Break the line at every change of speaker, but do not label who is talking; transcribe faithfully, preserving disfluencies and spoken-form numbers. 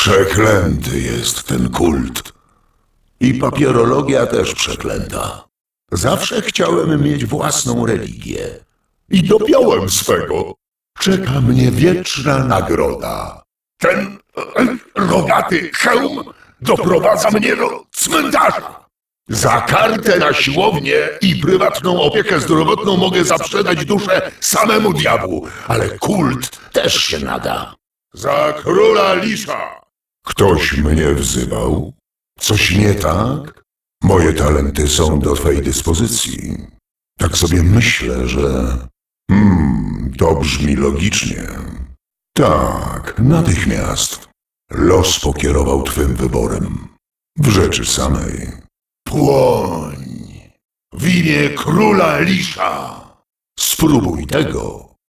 Przeklęty jest ten kult. I papierologia też przeklęta. Zawsze chciałem mieć własną religię. I dopiąłem swego. Czeka mnie wieczna nagroda. Ten e, rogaty hełm doprowadza mnie do cmentarza. Za kartę na siłownię i prywatną opiekę zdrowotną mogę zaprzedać duszę samemu diabłu, ale kult też się nada. Za króla Lisza! Ktoś mnie wzywał? Coś nie tak? Moje talenty są do twej dyspozycji. Tak sobie myślę, że... Hmm, to brzmi logicznie. Tak, natychmiast. Los pokierował twym wyborem. W rzeczy samej. Płoń! W imię króla Lisza! Spróbuj tego.